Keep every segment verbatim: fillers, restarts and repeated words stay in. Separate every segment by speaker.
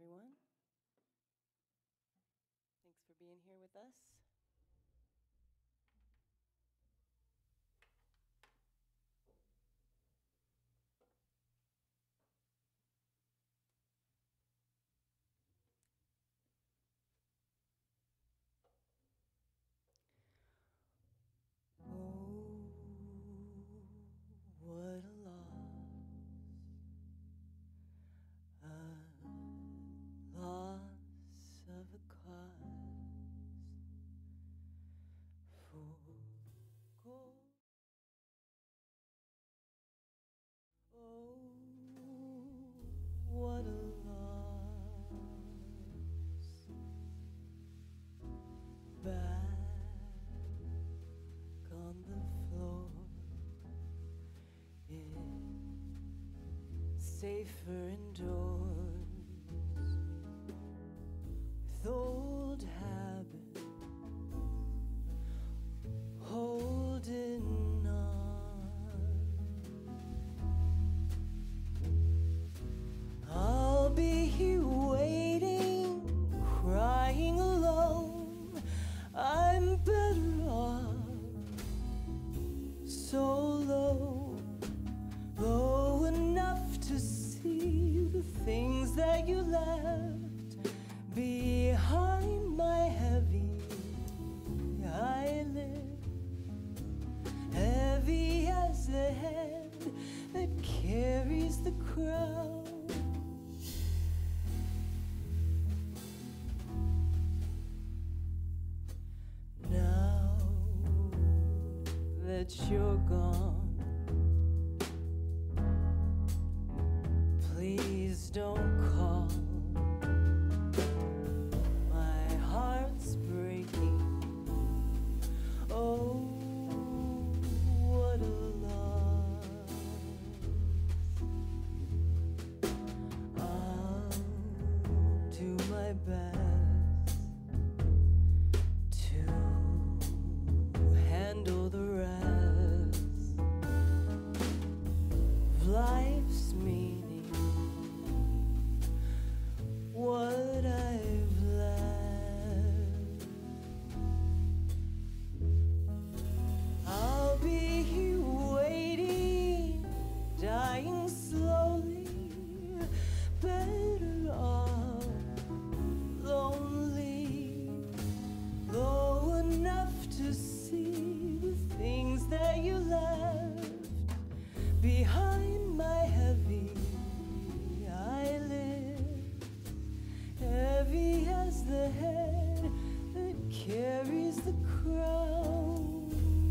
Speaker 1: everyone. Thanks for being here with us. Oh, what a loss, a loss of a cause for gold. Oh, what a loss, back on the floor, it's safer indoors, with old habits holding on. I'll be here waiting, crying alone. I'm better off so low, low enough to see the things that you left behind my heavy eyelid, heavy as the head that carries the crown. Now that you're gone, please don't call. My heart's breaking. Oh, what a loss. I'll do my best to handle the rest of life's meaning, what I've left. I'll be here waiting, dying slowly, better off, lonely, low enough to see the things that you left behind my heavy eyelids, heavy as the head that carries the crown.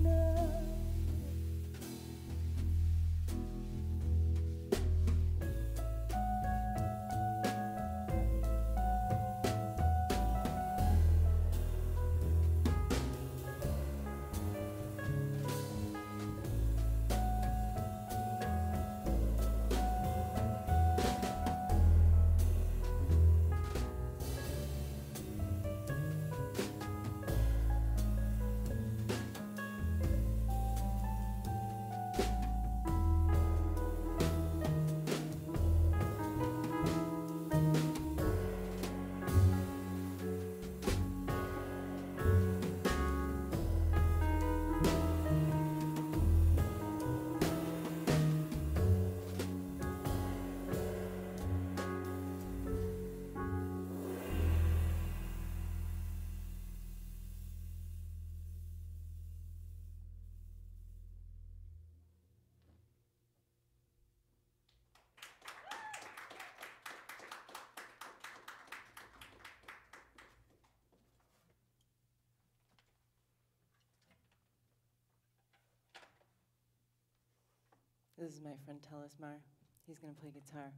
Speaker 1: This is my friend Telesmar. He's gonna play guitar.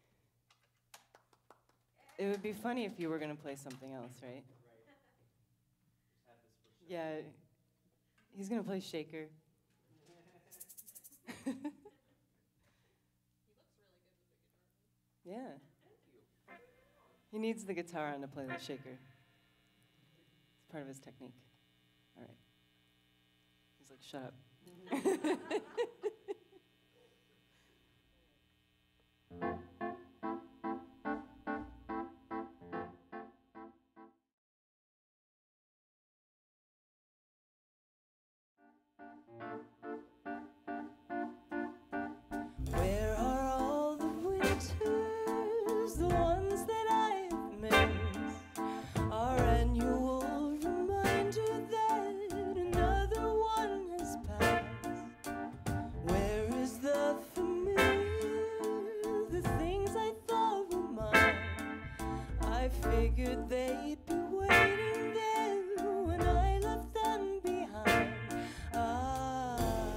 Speaker 1: It would be funny if you were gonna play something else, right?
Speaker 2: Right. Just have this for sure.
Speaker 1: Yeah, he's gonna play shaker.
Speaker 3: He looks really good with the guitar.
Speaker 1: Yeah.
Speaker 2: Thank you.
Speaker 1: He needs the guitar on to play the shaker. It's part of his technique. All right. He's like, shut up. Where are all the winters, the ones that I've missed? Our annual reminder that another one has passed. Where is the familiar, the things I thought were mine? I figured they'd be waiting there when I left them behind. Ah.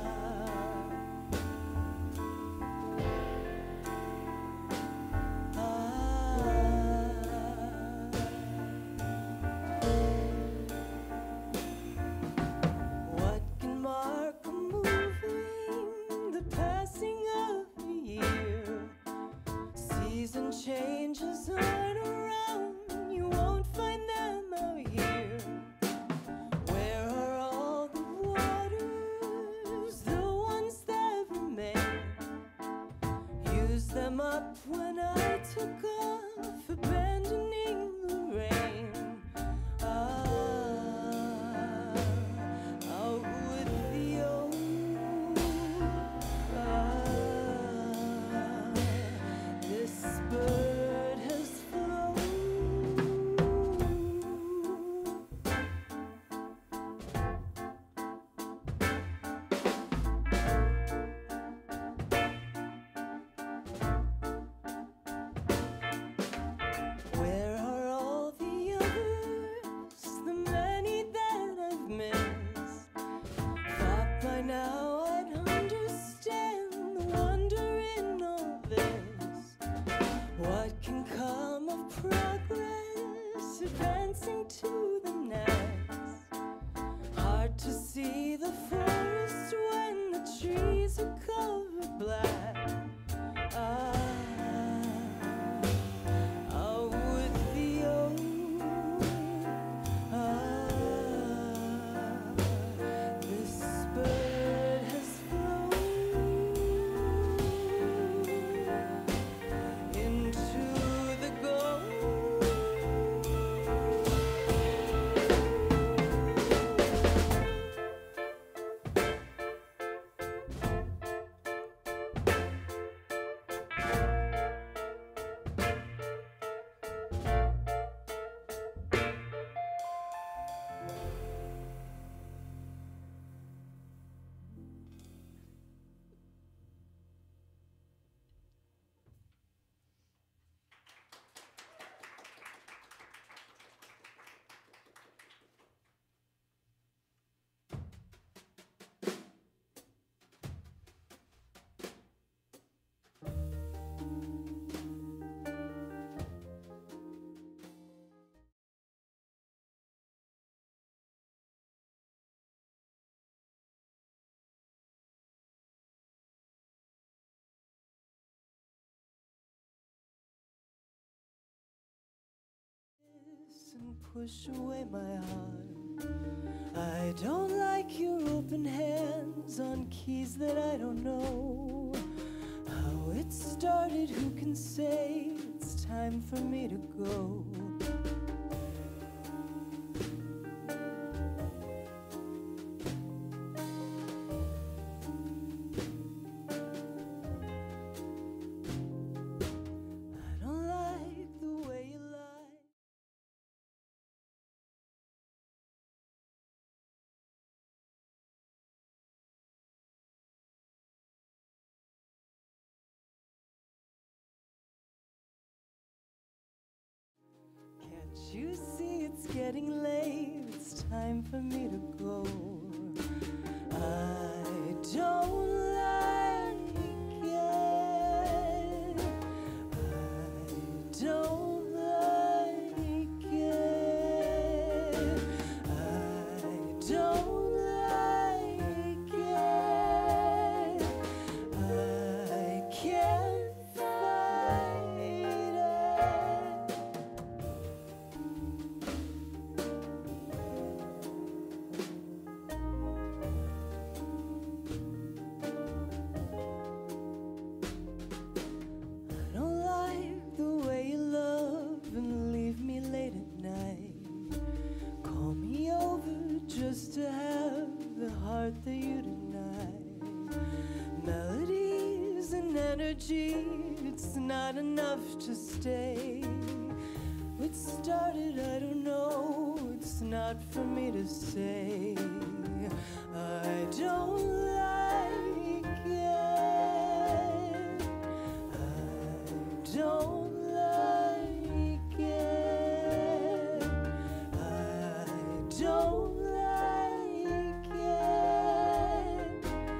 Speaker 1: What can mark a moving, the passing of a year? Season changes aren't around, you won't find them out here. Where are all the waters, the ones that remain? Use them up when I took off, abandoning the rain. Ah, out with the old. Ah, this bird has flown. Where are all the others, the many that I've missed? Thought by now I'd understand the wonder in all this. What can come of progress, advancing to the next? Hard to see the forest when the trees are covered black. Ah. Out with the old. Ah, this bird has flown into the gold. And push away my heart. I don't like your open hands on keys that I don't know. How it started, who can say? It's time for me to go. I don't like the way you lie. Can't you see it's getting late? It's time for me to go. I don't like it. I don't like it. I don't like it. I can't fight it. heart that you deny. Melodies and energy, it's not enough to stay. What started, I don't know, it's not for me to say. I don't like it. I don't like it. I don't like it.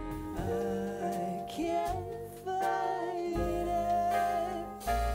Speaker 1: I can't fight it.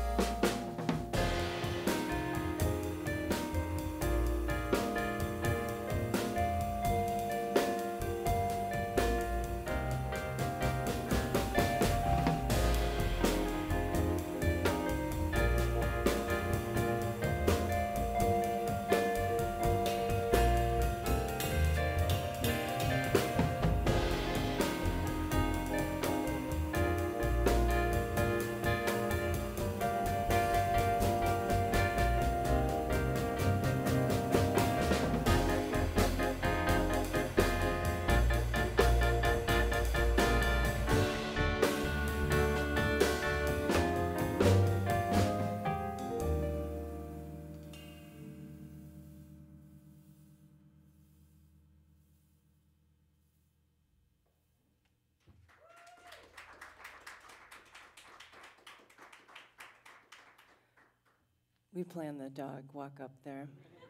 Speaker 1: We planned the dog walk up there.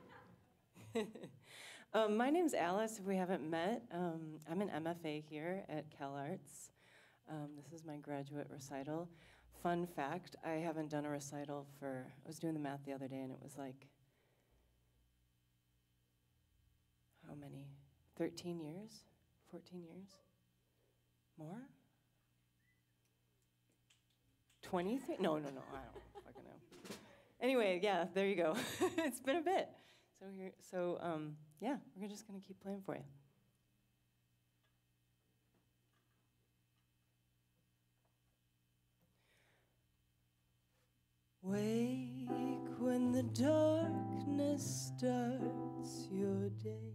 Speaker 1: um, my name's Alice, if we haven't met. Um, I'm an M F A here at CalArts. Um, this is my graduate recital. Fun fact, I haven't done a recital for, I was doing the math the other day and it was like, how many? thirteen years? fourteen years? More? twenty-three? No, no, no, I don't fucking know. Anyway, yeah, there you go. It's been a bit. So here, so um, yeah, we're just gonna keep playing for you. Wake when the darkness starts your day.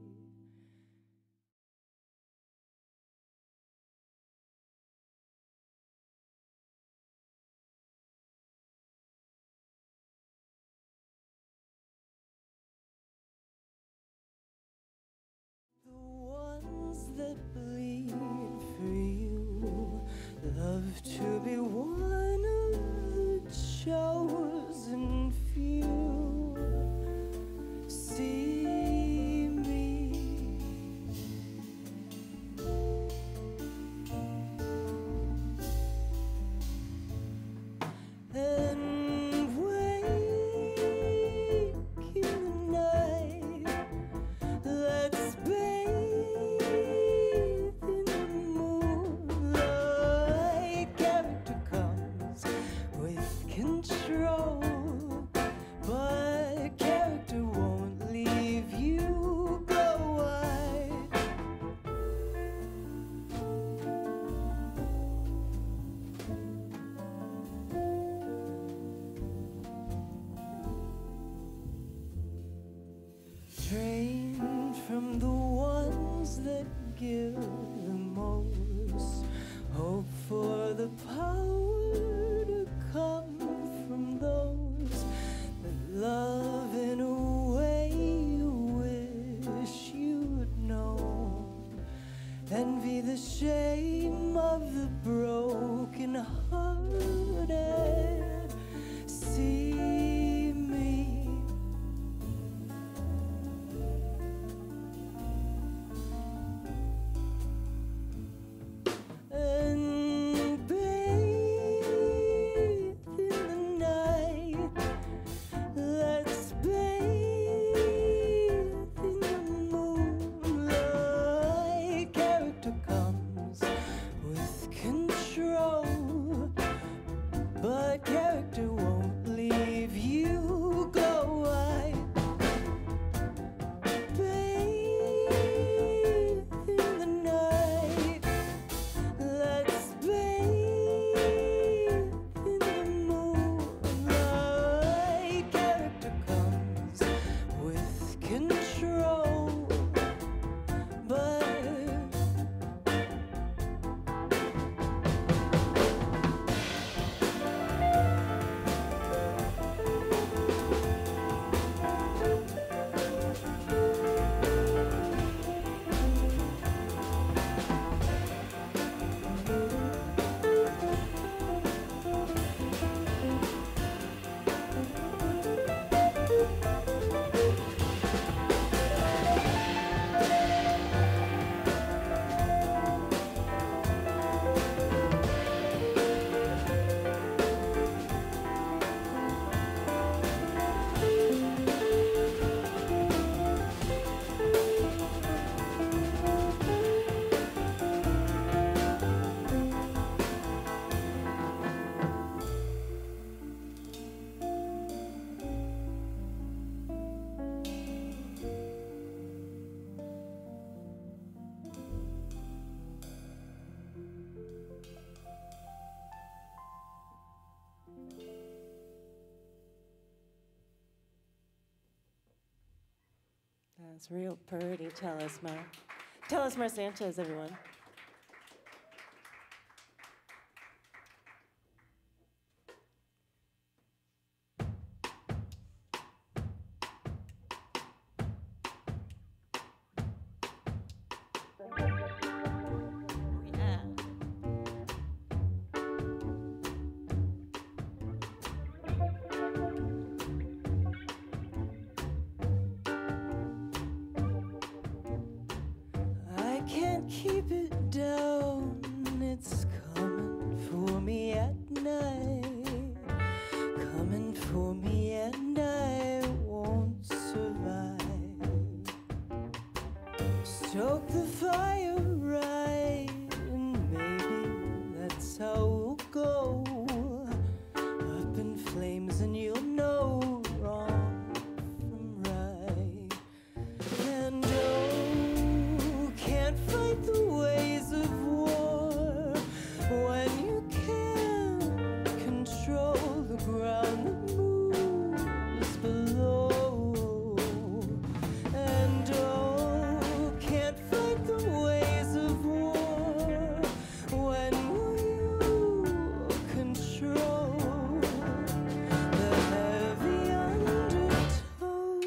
Speaker 1: The ones that bleed for you love to be one of the chosen few. See me. And wake in the night. Let's bathe in the moonlight. Character comes with control, but character won't leave you. Go wide. Trained from the ones that give the most. Hope for the power to come from those that love in a way you wish you'd known. Envy the shame of the broken hearted. See me. And bathe in the night. Let's bathe in the moonlight. Character comes with control, but character won't leave you. Go wide. Bathe in the night. Let's bathe in the moonlight. Character comes with control, but That's real pretty. Telesmar. Telesmar Sanchez, everyone. Keep it down, it's coming for me at night, coming for me and I won't survive. Stoke the fire right, and maybe that's how we'll go, up in flames and you'll know wrong from right. And oh, can't fight the ways of war when you can't control the ground that moves below. And oh, can't fight the ways of war when you control the heavy undertow.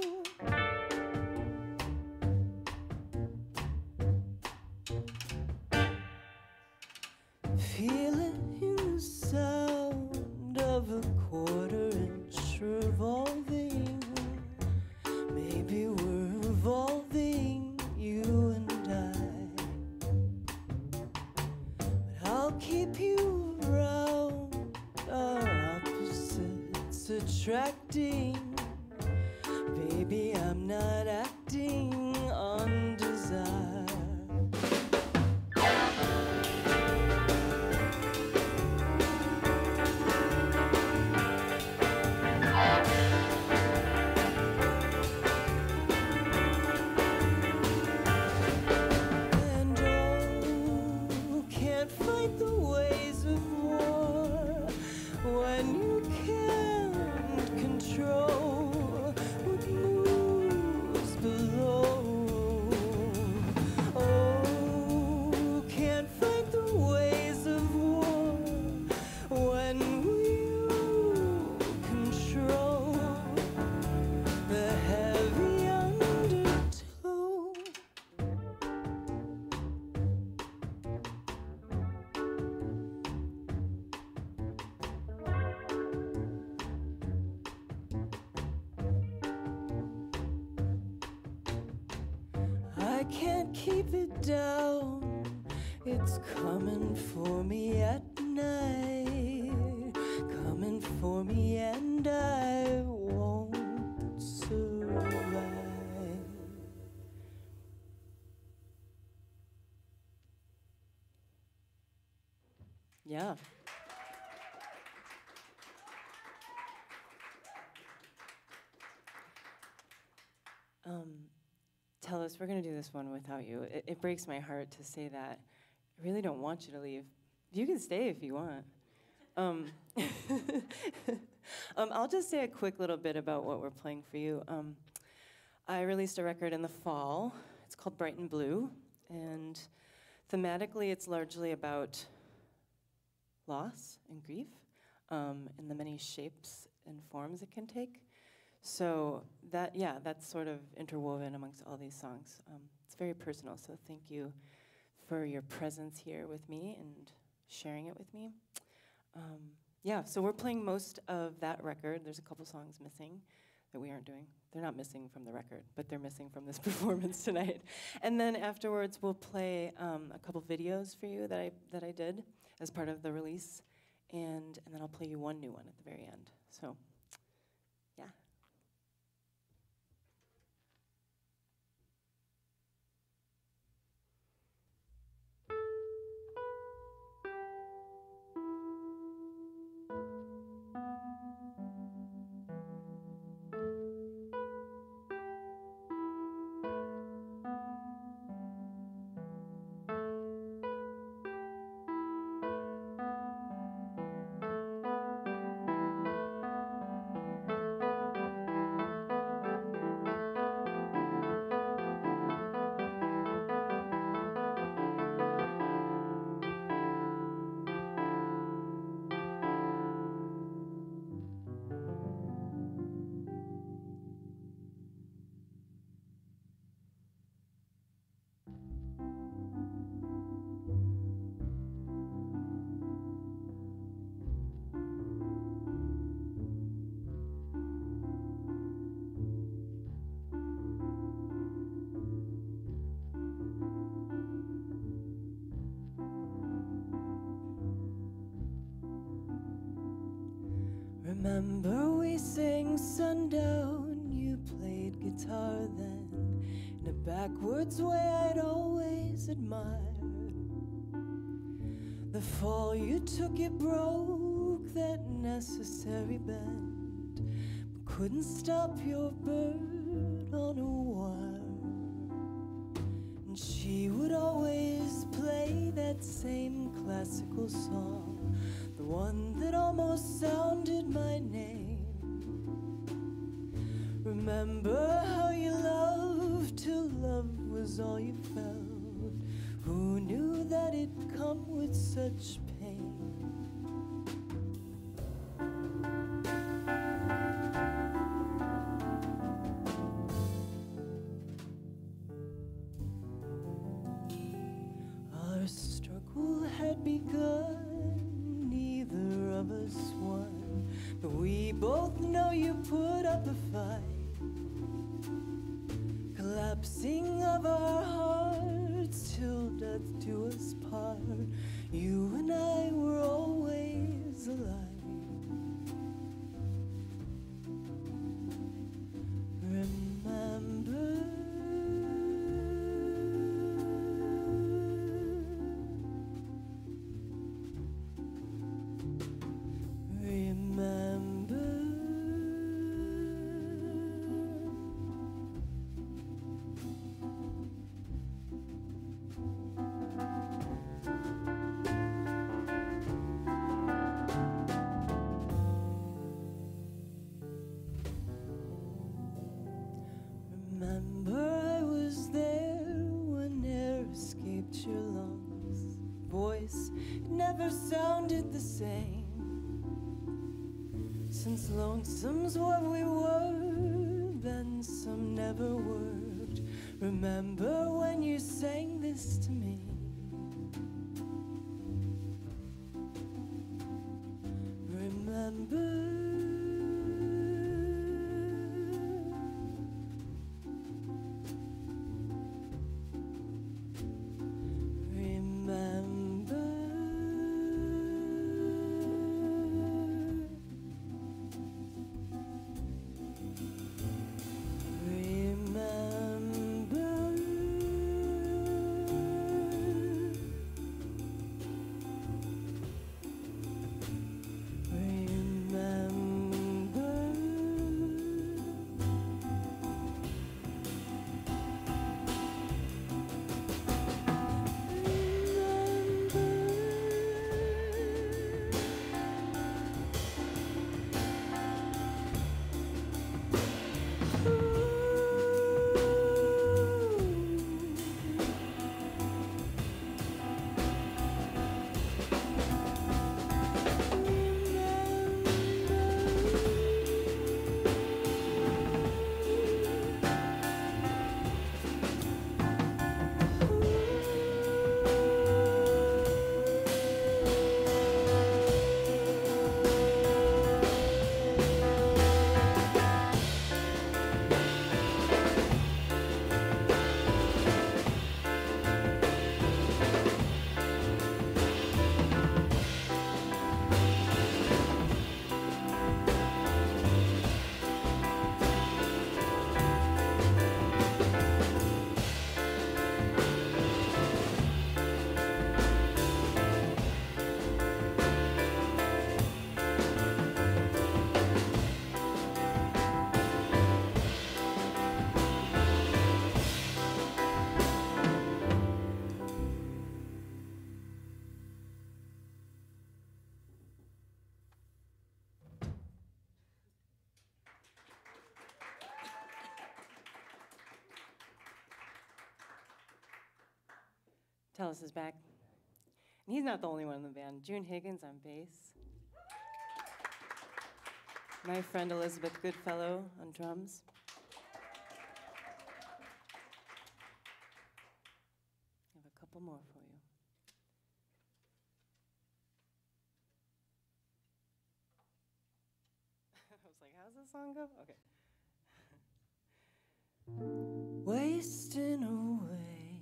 Speaker 1: Feel it in the sound of a quarter inch revolving. Maybe we're evolving, you and I. But I'll keep you around, our opposites attracting. Baby, I'm not acting on desire. Fight the ways of war when you can't control what moves below. Oh, can't fight the ways of war when you control the heavy undertow. I can't keep it down, it's coming for me at night, coming for me and I won't survive. Yeah. Um, Tell us, we're going to do this one without you. It, it breaks my heart to say that. I really don't want you to leave. You can stay if you want. Um, um, I'll just say a quick little bit about what we're playing for you. Um, I released a record in the fall. It's called Bright and Blue. And thematically, it's largely about loss and grief um, in the many shapes and forms it can take. So that, yeah, that's sort of interwoven amongst all these songs. Um, it's very personal, so thank you for your presence here with me and sharing it with me. Um, yeah, so we're playing most of that record. There's a couple songs missing that we aren't doing. They're not missing from the record, but they're missing from this performance tonight. And then afterwards, we'll play um, a couple videos for you that I, that I did as part of the release, and, and then I'll play you one new one at the very end. So, yeah. Remember we sang Sandahl, you played guitar then, in a backwards way I'd always admired. The fall you took, it broke that necessary bend, but couldn't stop your bird on a wire. And she would always play that same classical song, the one that almost sounded my name. Remember how you loved till love was all you felt? Who knew that it'd come with such pain? Our struggle had begun, neither of us won, but we both know you put up a fight. Collapsing of our hearts till death do us part, you and I were always alike. Remember, remember. Remember I was there when air escaped your lungs. Voice never sounded the same. Since lonesome's what we were, then some never worked. Remember when you sang this to me? Remember. Tellis is back. And he's not the only one in the band. June Higgins on bass. My friend Elizabeth Goodfellow on drums. I have a couple more for you. I was like, how's this song go? Okay. Wasting away,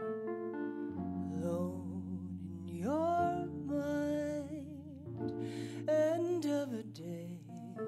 Speaker 1: alone in your mind, end of a day,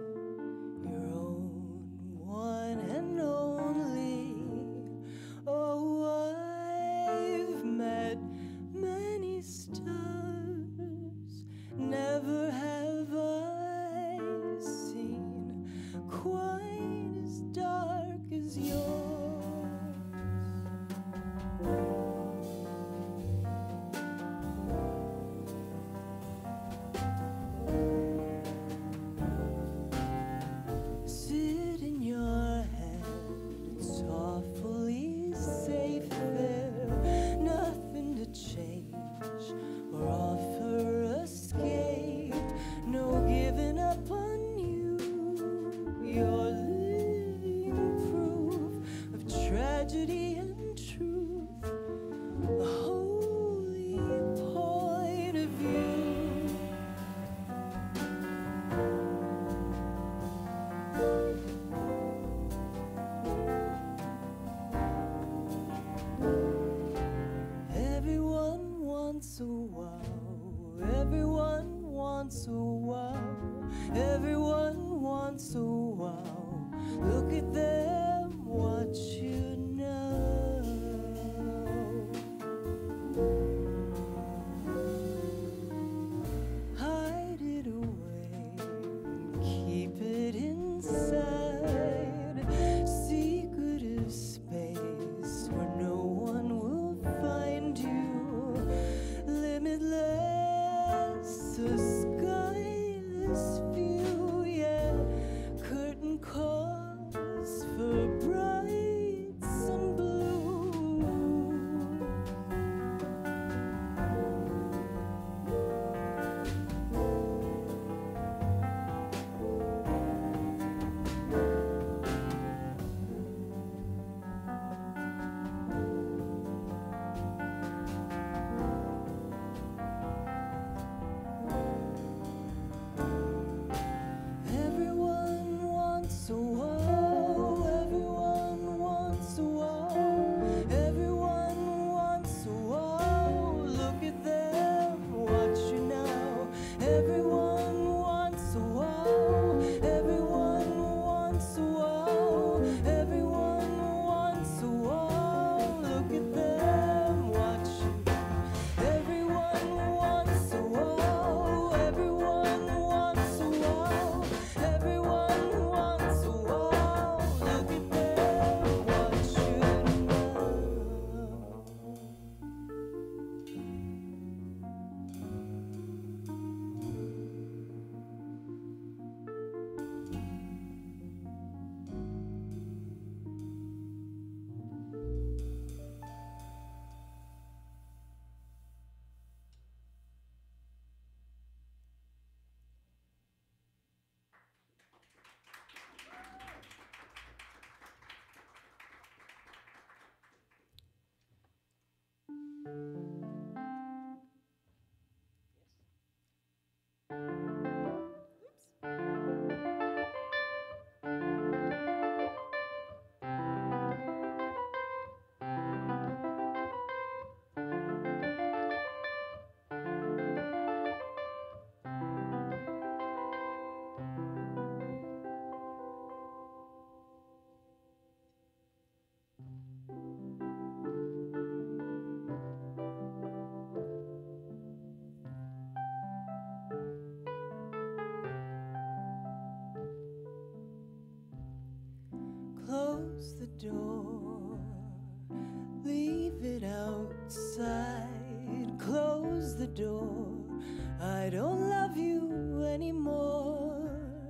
Speaker 1: close the door, leave it outside, close the door. I don't love you anymore.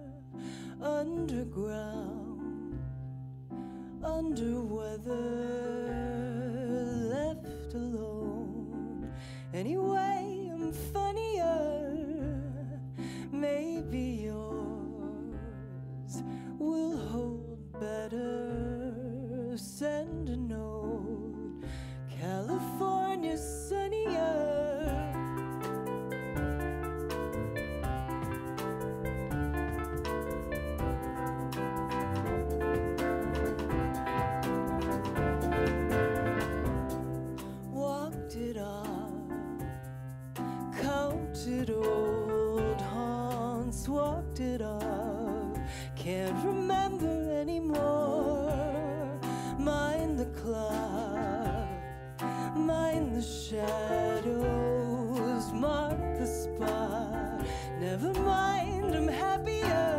Speaker 1: Underground, under weather, left alone. Anyway, I'm funnier. Maybe yours will hold better. Send a note, California sunnier. Walked it off, counted old haunts, walked it off. Can't remember anymore. Mind the clock, mind the shadows, mark the spot. Never mind, I'm happier.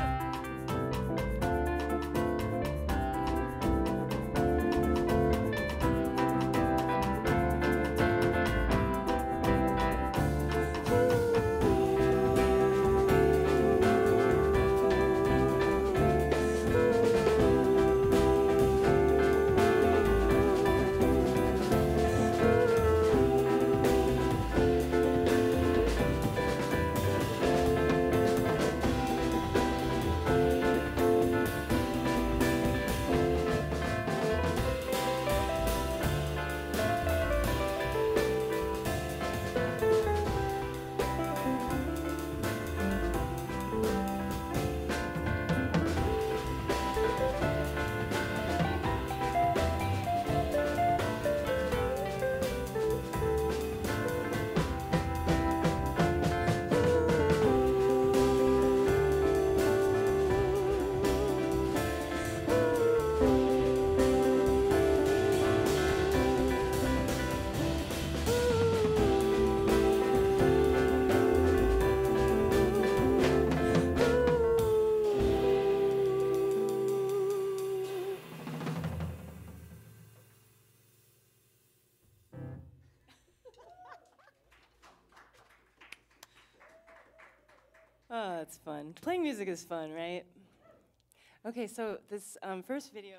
Speaker 1: Oh, it's fun. Playing music is fun, right? Okay, so this um, first video.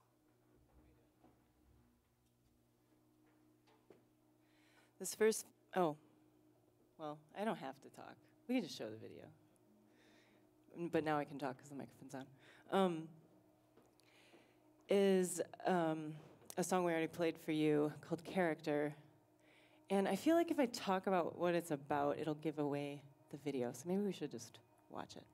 Speaker 1: This first, oh, well, I don't have to talk. We can just show the video. Mm, But now I can talk because the microphone's on. Um, is um, a song we already played for you called Character. And I feel like if I talk about what it's about, it'll give away the video. So maybe we should just watch it.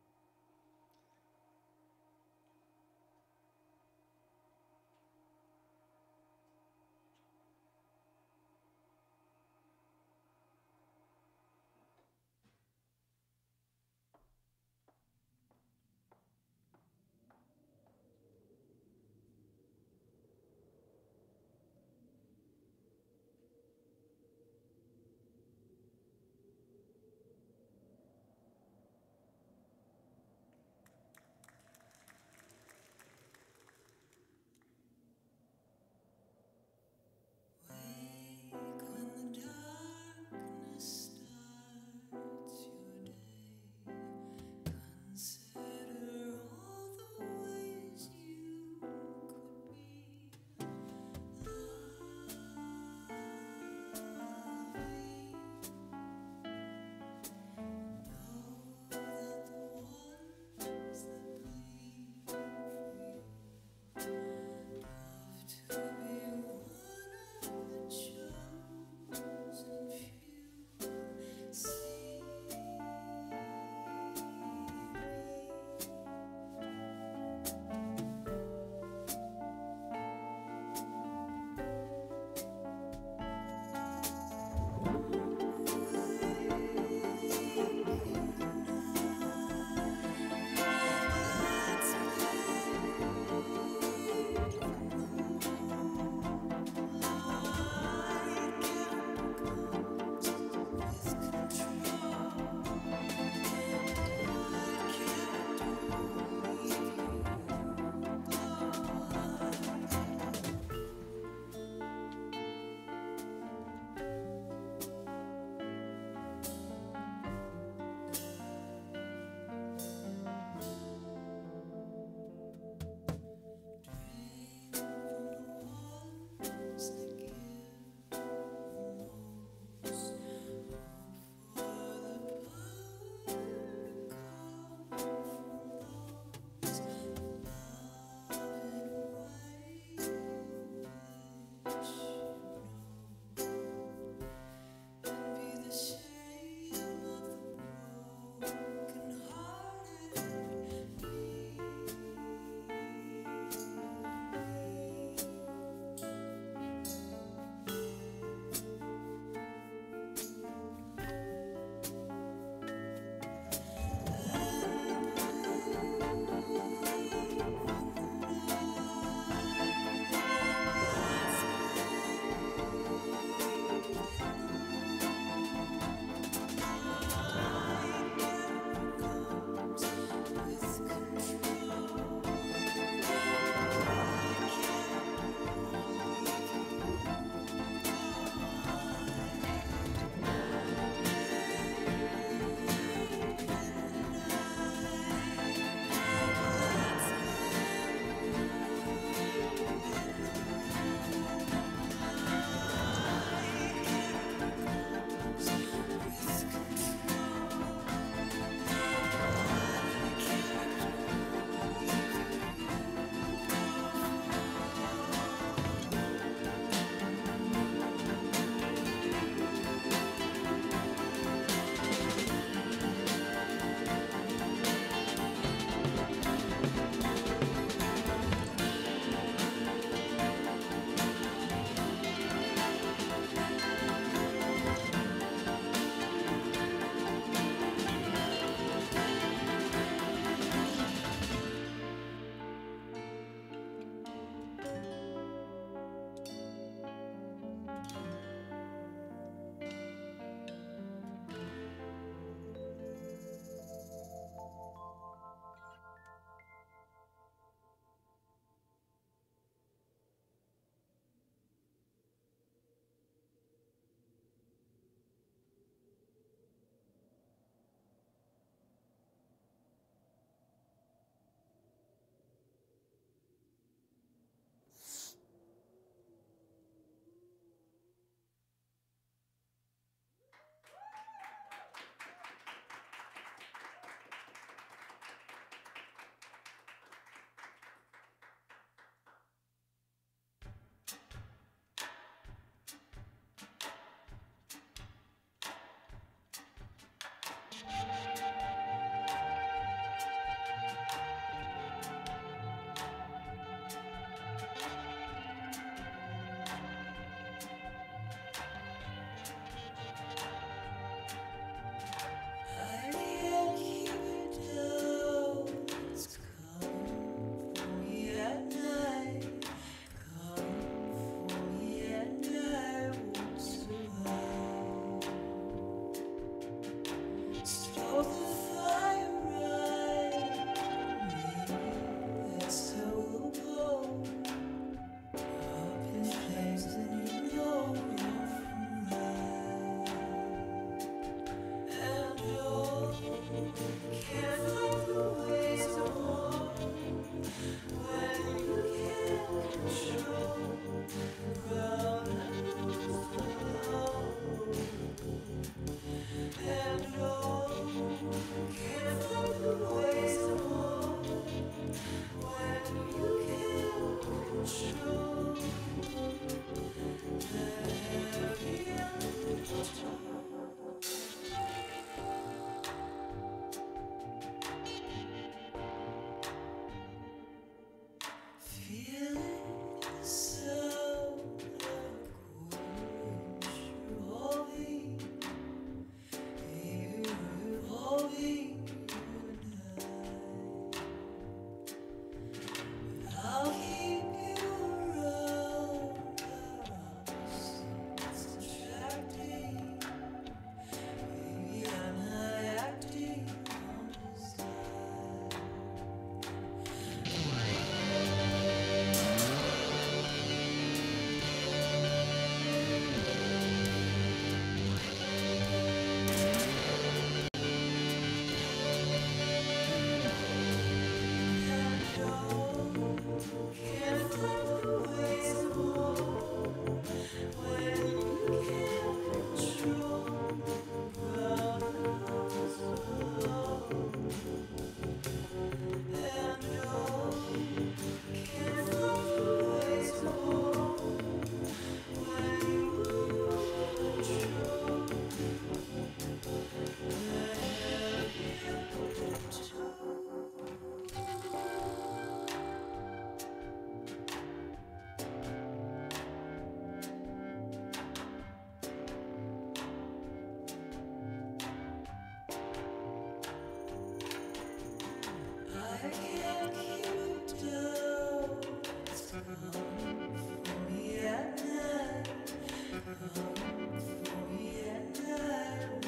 Speaker 1: I can't keep it down. It's coming for me at night. Coming for me at night.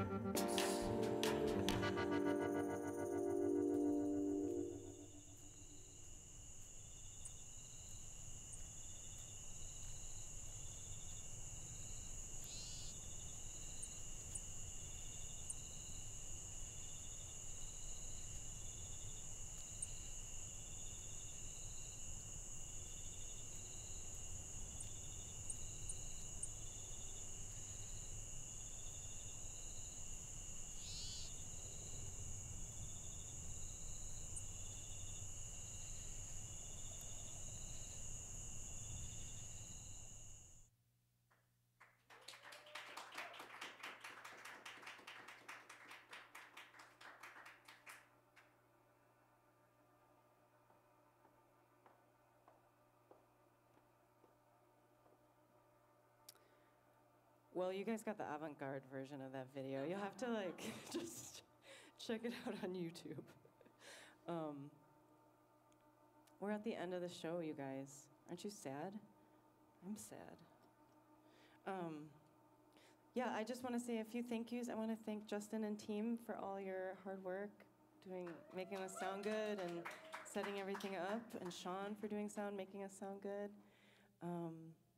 Speaker 4: Well, you guys got the avant-garde version of that video. You'll have to like just check it out on YouTube. Um, we're at the end of the show, you guys. Aren't you sad? I'm sad. Um, yeah, I just want to say a few thank yous. I want to thank Justin and team for all your hard work, doing, making us sound good and setting everything up, and Sean for doing sound, making us sound good. Um,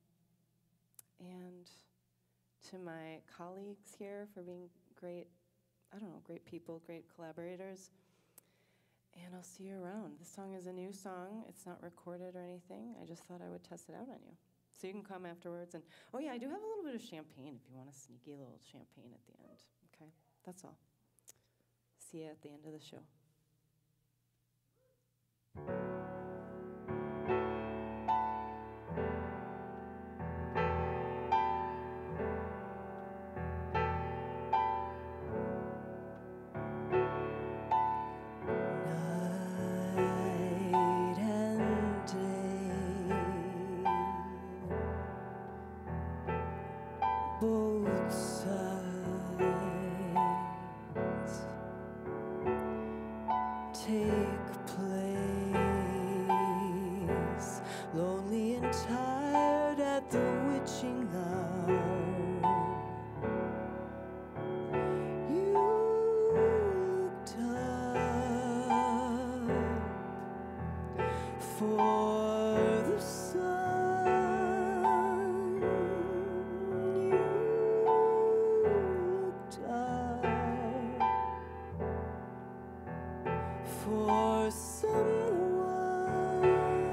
Speaker 4: and to my colleagues here for being great, I don't know, great people, great collaborators. And I'll see you around. This song is a new song. It's not recorded or anything. I just thought I would test it out on you. So you can come afterwards. And oh yeah, I do have a little bit of champagne if you want a sneaky little champagne at the end. Okay, that's all. See you at the end of the show.
Speaker 1: Both sides take place, lonely and tired at the witching hour. You looked up for the sun. You looked up for someone.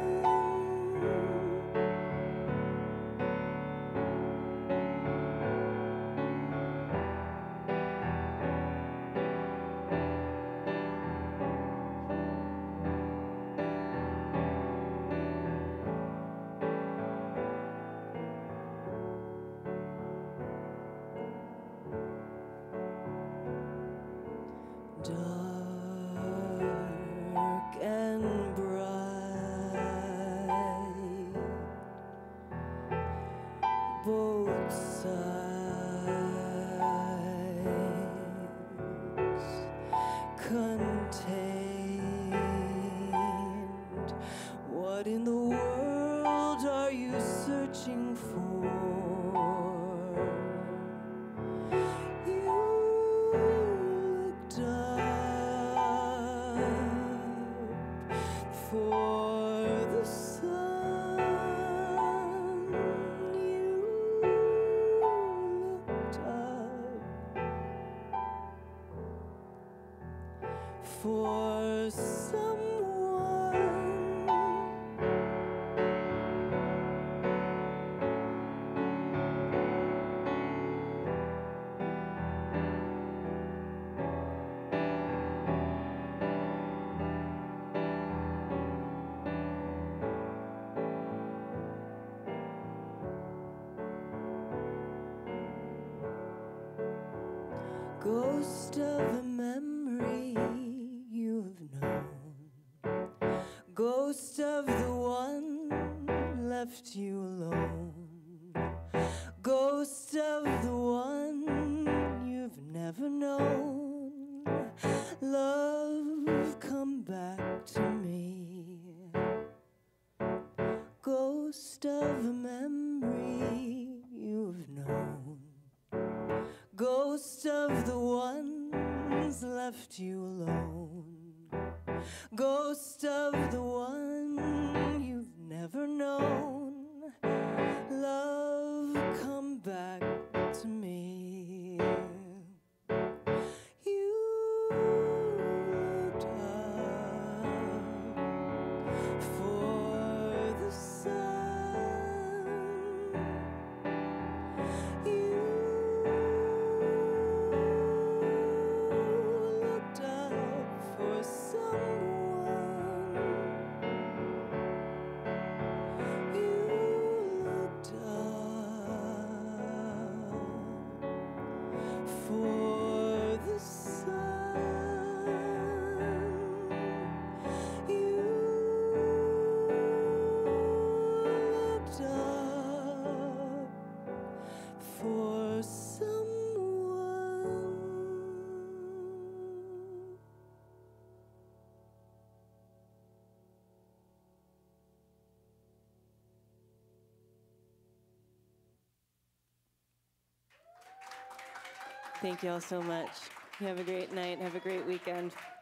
Speaker 1: Dark and bright, both sides contained. What in the world are you searching for? You looked up for the sun. You looked up for someone. Ghost of a memory you have known, ghost of the one left you alone, ghost of the one you've never known. Love, come back Ghost of the ones left you alone. Ghost of the one you've never known. Love, come back to me. You looked up for the sun. You looked up for someone. You looked up for the sun. You looked up for someone.
Speaker 4: Thank you all so much. You have a great night. Have a great weekend.